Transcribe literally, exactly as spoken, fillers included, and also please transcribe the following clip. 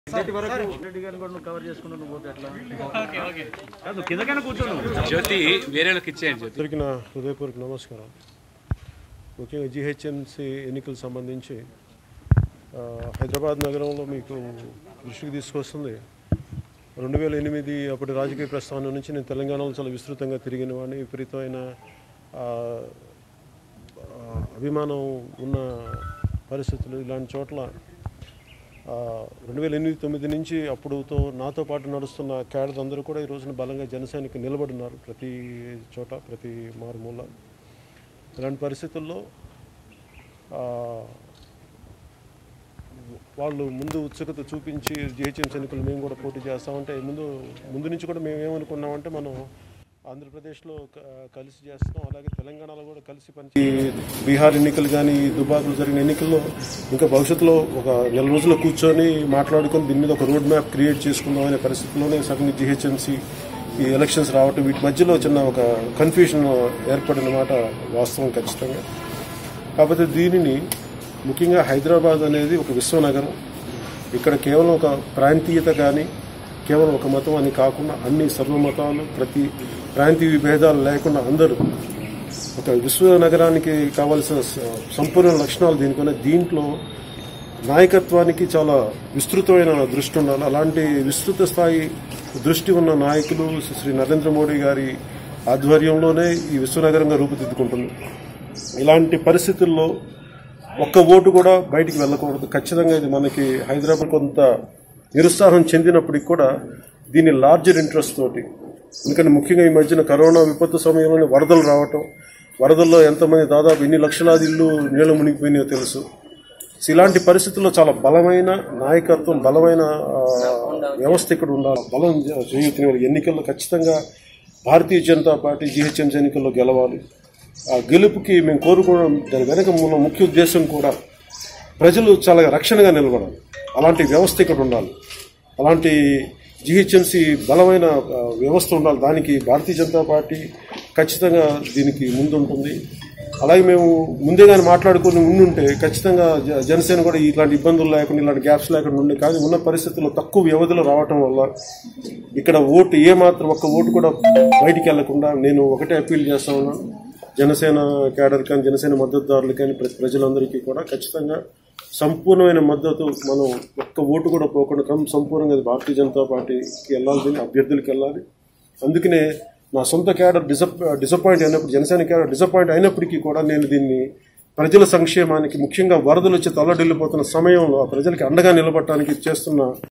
జ్యోతి వేరేలకు ఇచ్చేయండి. అందరికీ నా హృదయపూర్వక నమస్కారం. ముఖ్యంగా జిహెచ్ఎంసీ ఎన్నికలకు సంబంధించి హైదరాబాద్ నగరంలో మీకు దృష్టికి తీసుకొస్తుంది. రెండు వేల ఎనిమిది అప్పటి రాజకీయ ప్రస్థానం నుంచి నేను తెలంగాణలో చాలా విస్తృతంగా తిరిగిన వాడిని. విపరీతమైన అభిమానం ఉన్న పరిస్థితులు ఇలాంటి చోట్ల రెండు వేల ఎనిమిది తొమ్మిది నుంచి అప్పుడుతో నాతో పాటు నడుస్తున్న క్యాడర్ అందరూ కూడా ఈ రోజున బలంగా జనసేనకి నిలబడినారు ప్రతి చోట, ప్రతి మారుమూల. ఇలాంటి పరిస్థితుల్లో వాళ్ళు ముందు ఉత్సుకత చూపించి జిహెచ్ఎంసీ ఎన్నికలు మేము కూడా పోటీ చేస్తామంటే ముందు ముందు నుంచి కూడా మేము ఏమనుకున్నామంటే మనం ఆంధ్రప్రదేశ్లో కలిసి చేస్తున్నాం, అలాగే తెలంగాణలో కూడా కలిసి పని. బీహార్ ఎన్నికలు కానీ దుబాకులు జరిగిన ఎన్నికల్లో ఇంకా భవిష్యత్తులో ఒక నెల రోజుల్లో కూర్చొని మాట్లాడుకొని దీని మీద ఒక రోడ్ మ్యాప్ క్రియేట్ చేసుకుందాం అనే పరిస్థితిలోనే సడన్గా జిహెచ్ఎంసీ ఈ ఎలక్షన్స్ రావటం, వీటి మధ్యలో చిన్న ఒక కన్ఫ్యూషన్ ఏర్పడిన మాట వాస్తవం ఖచ్చితంగా. కాకపోతే దీనిని ముఖ్యంగా హైదరాబాద్ అనేది ఒక విశ్వనగరం. ఇక్కడ కేవలం ఒక ప్రాంతీయత కానీ కేవలం ఒక మతం అని కాకుండా అన్ని సర్వమతాలు, ప్రతి ప్రాంతీయ విభేదాలు లేకుండా అందరూ ఒక విశ్వ నగరానికి కావాల్సిన సంపూర్ణ లక్షణాలు దీనికి ఉన్నాయి. దీంట్లో నాయకత్వానికి చాలా విస్తృతమైన దృష్టి ఉండాలి. అలాంటి విస్తృత స్థాయి దృష్టి ఉన్న నాయకులు శ్రీ నరేంద్ర మోడీ గారి ఆధ్వర్యంలోనే ఈ విశ్వనగరంగా రూపుదిద్దుకుంటుంది. ఇలాంటి పరిస్థితుల్లో ఒక్క ఓటు కూడా బయటికి వెళ్ళకూడదు. ఖచ్చితంగా ఇది మనకి హైదరాబాద్ కొంత నిరుత్సాహం చెందినప్పటికి కూడా దీన్ని లార్జర్ ఇంట్రెస్ట్ తోటి, ఎందుకంటే ముఖ్యంగా ఈ మధ్యన కరోనా విపత్తు సమయంలోనే వరదలు రావటం, వరదల్లో ఎంతమంది దాదాపు ఎన్ని లక్షలాది ఇళ్ళు నీళ్లు మునిగిపోయినాయో తెలుసు. ఇలాంటి పరిస్థితుల్లో చాలా బలమైన నాయకత్వం, బలమైన వ్యవస్థ ఇక్కడ ఉండాలి. బలం చేయుతున్న ఎన్నికల్లో ఖచ్చితంగా భారతీయ జనతా పార్టీ జిహెచ్ఎంసీ ఎన్నికల్లో గెలవాలి. ఆ గెలుపుకి మేము కోరుకోవడం దాని వెనక ఉన్న ముఖ్య ఉద్దేశం కూడా ప్రజలు చాలా రక్షణగా నిలబడాలి. అలాంటి వ్యవస్థ ఇక్కడ ఉండాలి. అలాంటి జిహెచ్ఎంసీ బలమైన వ్యవస్థ ఉండాలి. దానికి భారతీయ జనతా పార్టీ ఖచ్చితంగా దీనికి ముందుంటుంది. అలాగే మేము ముందే కానీ మాట్లాడుకుని ఉండుంటే ఖచ్చితంగా జనసేన కూడా ఇలాంటి ఇబ్బందులు లేకుండా, ఇలాంటి గ్యాప్స్ లేకుండా ఉండే. కానీ ఉన్న పరిస్థితుల్లో తక్కువ వ్యవధిలో రావటం వల్ల ఇక్కడ ఓటు ఏమాత్రం ఒక్క ఓటు కూడా బయటికి వెళ్లకుండా నేను ఒకటే అప్పీల్ చేస్తా ఉన్నాను. జనసేన క్యాడర్ కానీ జనసేన మద్దతుదారులు కానీ ప్రతి ప్రజలందరికీ కూడా ఖచ్చితంగా సంపూర్ణమైన మద్దతు, మనం ఒక్క ఓటు కూడా పోకుండా సంపూర్ణంగా భారతీయ జనతా పార్టీకి వెళ్ళాలి, అభ్యర్థులకు వెళ్ళాలి. అందుకనే నా సొంత క్యాడర్ డిసప్ డిసప్పాయింట్ అయినప్పుడు, జనసేన క్యాడర్ డిసప్పాయింట్ అయినప్పటికీ కూడా నేను దీన్ని ప్రజల సంక్షేమానికి, ముఖ్యంగా వరదలు వచ్చి తల్లడిల్లిపోతున్న సమయంలో ఆ ప్రజలకి అండగా నిలబడటానికి చేస్తున్న